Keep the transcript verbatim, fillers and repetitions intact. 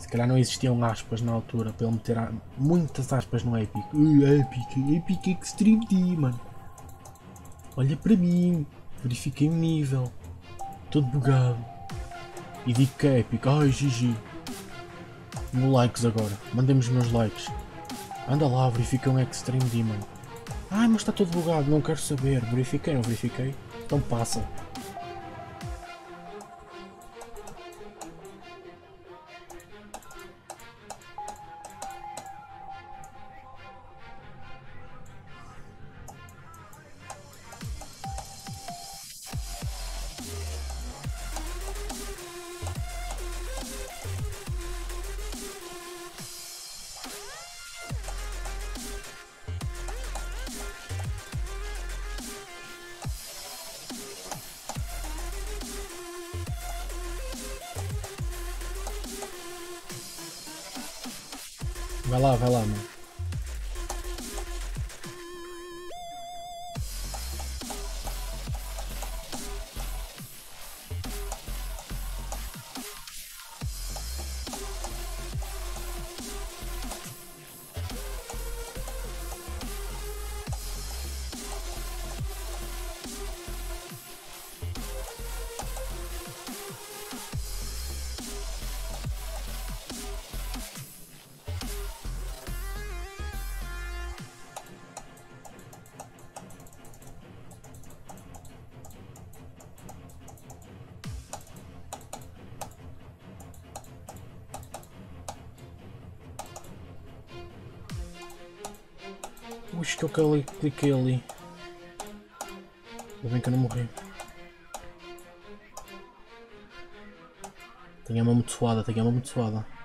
calhar não existiam aspas na altura para ele meter a... muitas aspas no Epic. Uh, Epic, Epic Extreme D, mano. Olha para mim, verifiquei o nível, todo bugado. E digo que é Epic, ai G G. No likes agora, mandem-me os meus likes. Anda lá, verifica um Extreme D, mano. Ai, mas está todo bugado, não quero saber. Verifiquei, não verifiquei? Então passa. Vai lá, vai lá, mano. Ux, que eu cliquei ali. Ainda bem que eu não morri. Tenho a mão muito suada, tenho a mão muito suada.